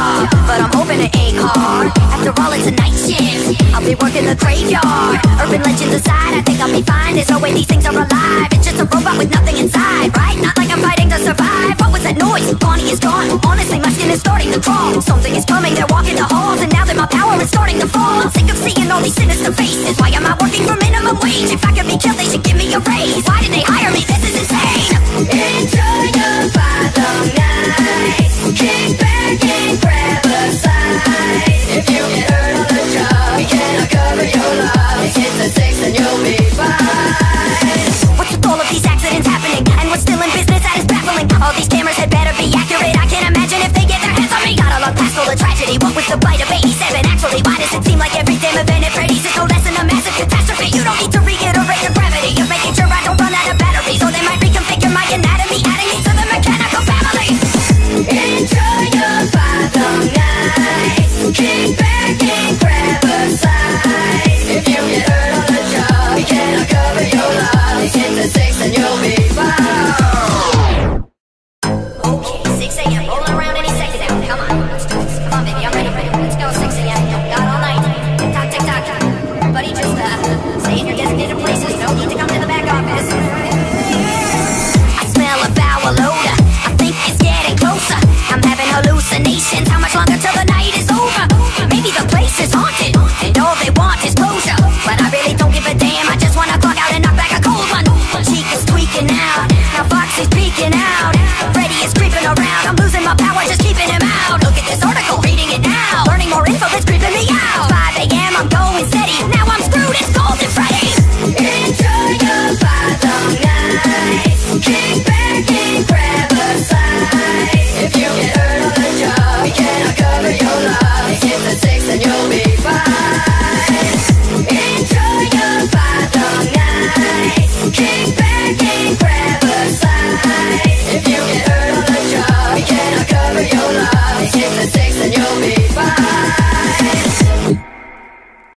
job, but I'm hoping it ain't hard. After all, it's a night shift, I'll be working the graveyard. Urban legends aside, I think I'll be fine. There's no way these things are alive. It's just a robot with nothing inside, right? Not like I'm fighting to survive. What was that noise? Bonnie is gone. Honestly, my skin is starting to crawl. Something is coming, they're walking the halls, and now that my power is starting to fall, I'm sick of seeing all these sinister faces. Why am I working for minimum wage? If I could be killed, they should give me a raise. Why did they hire me? This is insane. Enjoy your final night. Kick back and grab a side.